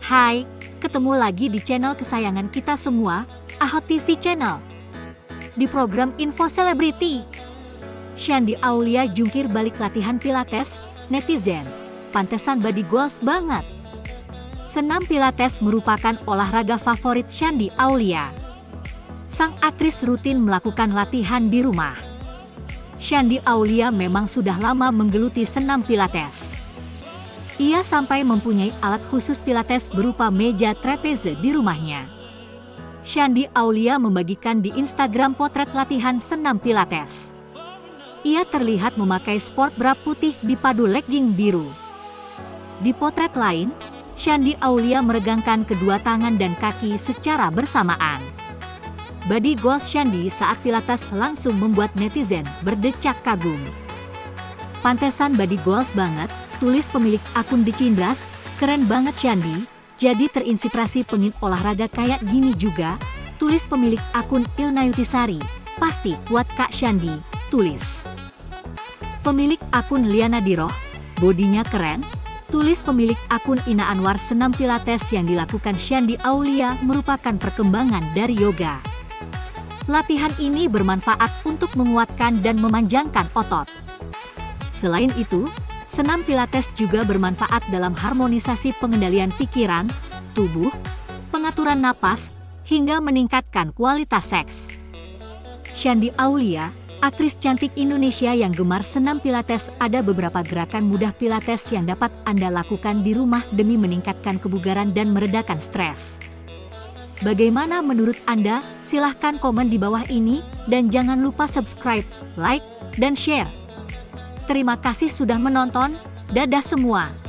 Hai, ketemu lagi di channel kesayangan kita semua, Ahot TV Channel. Di program Info Selebriti, Shandy Aulia jungkir balik latihan pilates, netizen, pantesan body goals banget. Senam pilates merupakan olahraga favorit Shandy Aulia. Sang aktris rutin melakukan latihan di rumah. Shandy Aulia memang sudah lama menggeluti senam pilates. Ia sampai mempunyai alat khusus pilates berupa meja trapeze di rumahnya. Shandy Aulia membagikan di Instagram potret latihan senam pilates. Ia terlihat memakai sport bra putih dipadu legging biru. Di potret lain, Shandy Aulia meregangkan kedua tangan dan kaki secara bersamaan. Body goals Shandy saat pilates langsung membuat netizen berdecak kagum. Pantesan body goals banget, tulis pemilik akun The Cindras. Keren banget Shandy, jadi terinspirasi pengen olahraga kayak gini juga, tulis pemilik akun Ilna Yutisari. Pasti kuat Kak Shandy, tulis pemilik akun Liana Diroh. Bodinya keren, tulis pemilik akun Ina Anwar. Senam pilates yang dilakukan Shandy Aulia merupakan perkembangan dari yoga. Latihan ini bermanfaat untuk menguatkan dan memanjangkan otot. Selain itu, senam pilates juga bermanfaat dalam harmonisasi pengendalian pikiran, tubuh, pengaturan napas, hingga meningkatkan kualitas seks. Shandy Aulia, aktris cantik Indonesia yang gemar senam pilates, ada beberapa gerakan mudah pilates yang dapat Anda lakukan di rumah demi meningkatkan kebugaran dan meredakan stres. Bagaimana menurut Anda? Silahkan komen di bawah ini, dan jangan lupa subscribe, like, dan share. Terima kasih sudah menonton, dadah semua.